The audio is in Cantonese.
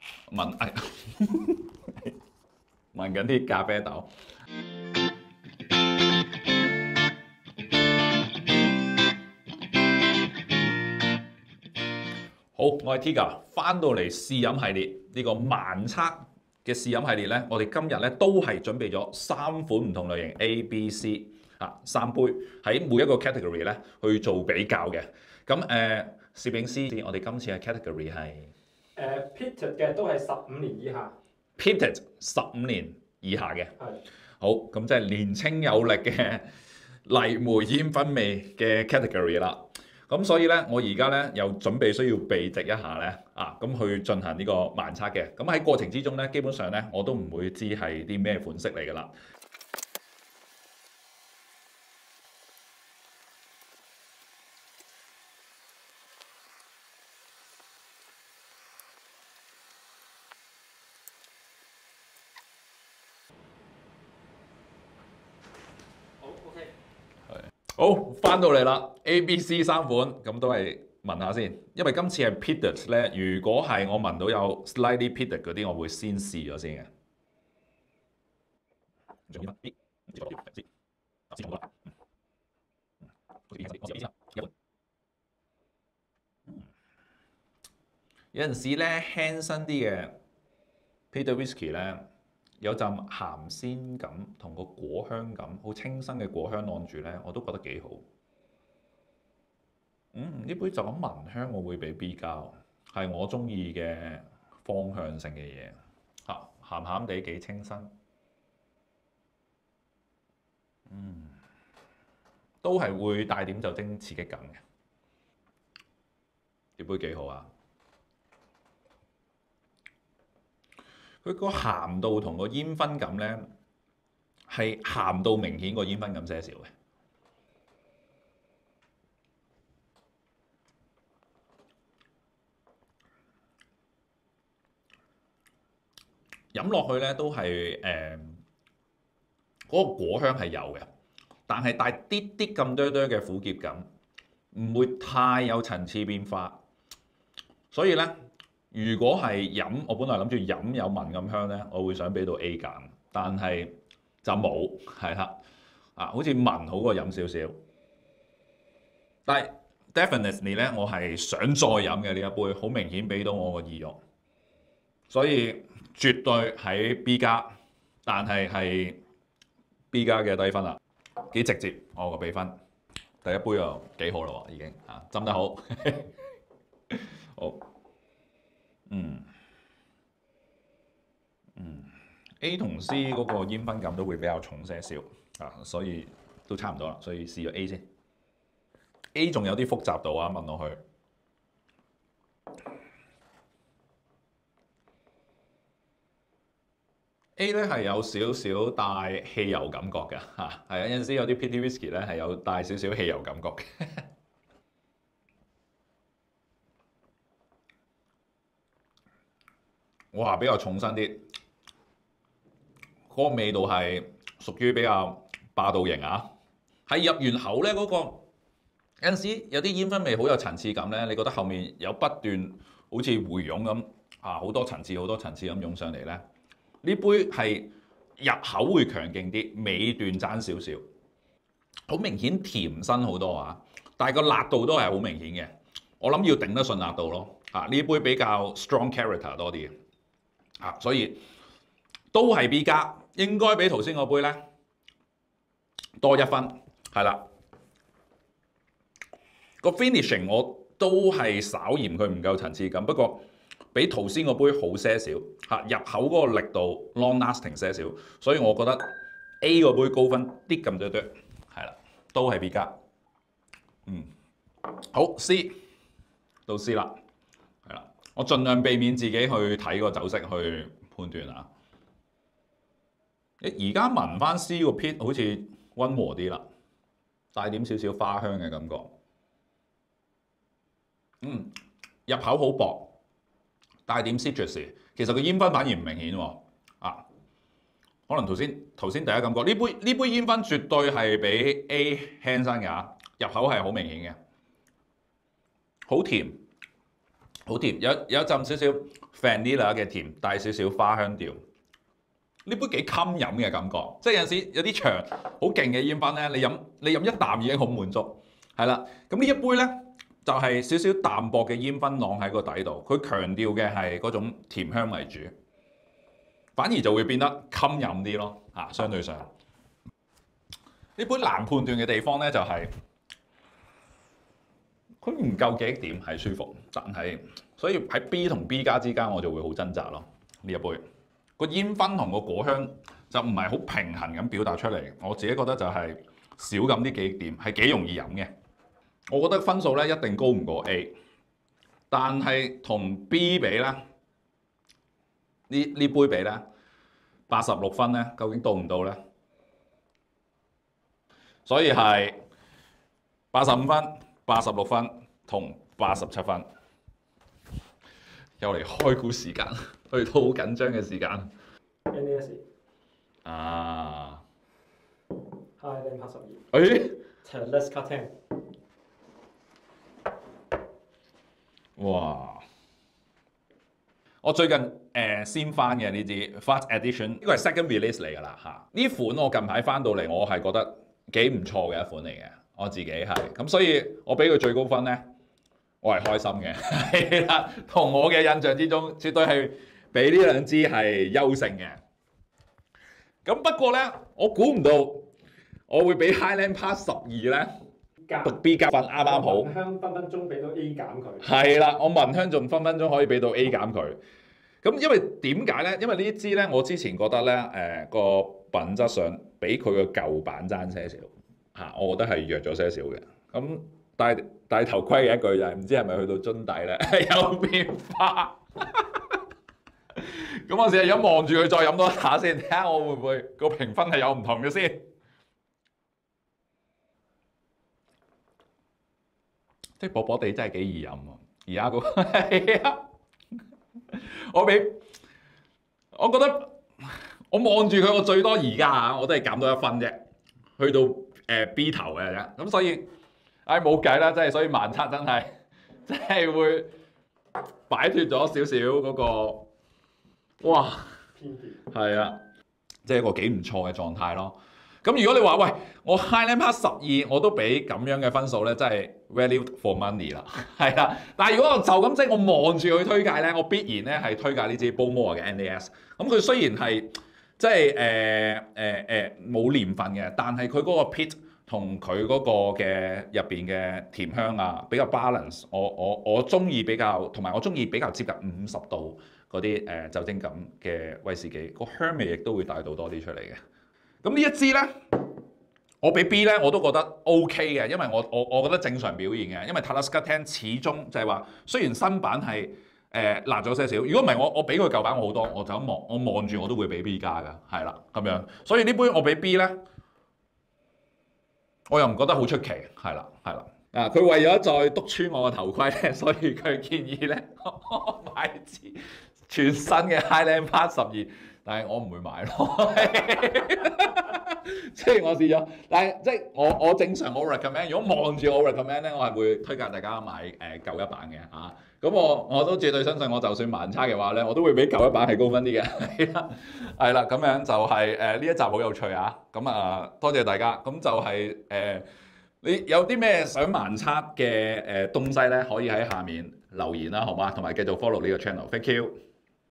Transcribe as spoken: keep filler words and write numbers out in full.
聞誒聞緊啲咖啡豆。好，我係 Tiga，翻到嚟試飲系列呢個盲測嘅試飲系列咧，我哋今日咧都係準備咗三款唔同類型 A、B、C 啊三杯喺每一個 category 咧去做比較嘅。咁誒、呃，攝影師，我哋今次嘅 category 係誒 peated 嘅都係十五年以下 peated 十五年以下嘅。 係好，咁即係年青有力嘅泥煤煙燻味嘅 category 啦。咁所以咧，我而家咧又準備需要備席一下咧，啊，咁去進行呢個盲測嘅。咁喺過程之中咧，基本上咧我都唔會知係啲咩款式嚟㗎啦。 好 OK。 好，翻到嚟啦 ，A、B、C 三款，咁都係聞下先。因為今次係 peated 咧，如果係我聞到有 slightly peated 嗰啲，我會先試咗先嘅。有陣時咧輕身啲嘅 peated whisky 咧，有陣鹹鮮感同個果香感，好清新嘅果香攬住咧，我都覺得幾好。嗯，呢杯就咁聞香，我會俾 B 加，係我中意嘅方向性嘅嘢，嚇鹹鹹地幾清新。嗯，都係會帶點酒精刺激感嘅。呢杯幾好啊！佢個鹹度同個煙燻感咧，係鹹到明顯過煙燻感些少嘅。飲落去咧都係誒嗰個果香係有嘅，但係帶啲啲咁多多嘅苦澀感，唔會太有層次變化。所以咧，如果係飲，我本來諗住飲有聞咁香咧，我會想俾到 A 減，但係就冇，係啦，啊，好似聞好過飲少少。但係 definitely 咧，我係想再飲嘅呢一杯，好明顯俾到我個意欲，所以絕對喺 B 加，但係係 B 加嘅低分啦，幾直接我個比分。第一杯又幾好啦喎，已經啊斟得好，好，嗯嗯 A 同 C 嗰個煙燻感都會比較重些少啊，所以都差唔多啦，所以試咗 A 先。A 仲有啲複雜度啊，聞落去。A 咧係有少少帶汽油感覺嘅嚇，係啊，有陣時有啲 peated whisky 咧係有帶少少汽油感覺嘅。哇，比較重身啲，嗰、那個味道係屬於比較霸道型啊！係入完口咧，嗰、那個有陣時有啲煙燻味好有層次感咧，你覺得後面有不斷好似回湧咁啊，好多層次好多層次咁湧上嚟咧。呢杯係入口會強勁啲，尾段爭少少，好明顯甜身好多啊！但係個辣度都係好明顯嘅，我諗要頂得順辣度咯。啊，呢杯比較 strong character 多啲嘅，啊，所以都係 B 加，應該比頭先嗰杯咧多一分，係啦。個 finishing 我都係稍嫌佢唔夠層次感，不過比頭先個杯好些少嚇，入口嗰個力度 long lasting 些少，所以我覺得 A 個杯高分啲咁多多，係啦，都係 B 加。嗯，好 C 到 C 啦，係啦，我盡量避免自己去睇個酒色去判斷啊。誒，而家聞翻 C 個 peat 好似溫和啲啦，帶點少少花香嘅感覺。嗯，入口好薄，帶點 citrus， 其實個煙燻反而唔明顯喎。啊，可能頭先頭先第一感覺，呢杯呢杯煙燻絕對係比 A 輕身㗎，入口係好明顯嘅，好甜， 好甜，有有陣少少 vanilla 嘅甜，帶少少花香調。呢杯幾襟飲嘅感覺，即係有陣時有啲長好勁嘅煙燻咧，你飲你飲一啖已經好滿足，係啦。咁呢一杯咧就係、是、少少淡薄嘅煙燻浪喺個底度，佢強調嘅係嗰種甜香為主，反而就會變得襟飲啲咯嚇。相對上呢杯難判斷嘅地方咧就係佢唔夠記憶點係舒服，但係所以喺 B 同 B 加之間我就會好掙扎咯。呢一杯。個煙燻同個果香就唔係好平衡咁表達出嚟，我自己覺得就係少咁啲記憶點，係幾容易飲嘅。我覺得分數咧一定高唔過 A， 但係同 B 比咧，呢呢杯比咧八十六分咧，究竟到唔到咧？所以係八十五分、八十六分同八十七分。又嚟開估時間，去到好緊張嘅時間。 N A S 啊 Highland 八十二。 誒 Talisker ten。 哇！我最近誒、呃、先翻嘅呢支 Fast Edition，呢個係 second release 嚟㗎啦嚇。呢款我近排翻到嚟，我係覺得幾唔錯嘅一款嚟嘅，我自己係咁，所以我俾佢最高分咧。我係開心嘅，係啦，同我嘅印象之中，絕對係比呢兩支係優勝嘅。咁不過咧，我估唔到我會俾 Highland Pass 十二咧，讀 B 加分啱啱好。 聞香分分鐘俾到 A 減佢。 係啦，我聞香仲分分鐘可以俾到 A 減佢。咁因為點解咧？因為呢一支咧，我之前覺得咧，誒、呃、個品質上比佢個舊版爭些少嚇，我覺得係弱咗些少嘅。咁戴戴頭盔嘅一句就係唔知係咪去到樽底咧有變化。咁我試下而家望住佢再飲多一下先，睇下我會唔會個評分係有唔同嘅先。即係薄薄地真係幾易飲喎。而家嗰個係啊，我俾我覺得我望住佢，我最多而家啊，我都係減到一分啫，去到誒 B 頭嘅啫。咁所以。唉，冇計啦，真係所以盲測真係真係會擺脱咗少少嗰個哇，係啊，即係一個幾唔錯嘅狀態咯。咁如果你話喂，我 Highland Pass 十二我都俾咁樣嘅分數咧，真係 value for money 啦，係啦。但係如果我就咁即係我望住佢推介咧，我必然咧係推介呢支 Bowmore 嘅 N A S。咁佢雖然係即係誒誒誒冇年份嘅，但係佢嗰個 pit。同佢嗰個嘅入邊嘅甜香啊，比較 balance，我我我中意比較，同埋我中意比較接近五十度嗰啲誒酒精感嘅威士忌，個香味亦都會帶到多啲出嚟嘅。咁呢一支咧，我俾 B 咧我都覺得 OK 嘅，因為我我我覺得正常表現嘅，因為 Talisker ten 始終就係話，雖然新版係誒、呃、辣咗些少，如果唔係我我俾佢舊版我好多，我就咁望我望住我都會俾 B 加㗎，係啦咁樣，所以呢杯我俾 B 咧。我又唔覺得好出奇，係啦，係啦。啊，佢為咗再篤穿我個頭盔咧，所以佢建議咧買支全新嘅 Highland Pass 十二，但係我唔會買咯。即係我試咗，但係即係我我正常我 recommend，如果望住我 recommend 咧，我係會推介大家買誒、呃、舊一版嘅嚇。咁、啊、我我都絕對相信，我就算盲測嘅話咧，我都會比舊一版係高分啲嘅。係啦，係啦，咁樣就係誒呢一集好有趣啊！咁啊，多謝大家。咁就係、是、誒、呃，你有啲咩想盲測嘅誒東西咧，可以喺下面留言啦，好嗎？同埋繼續 follow 呢個 channel。Thank you。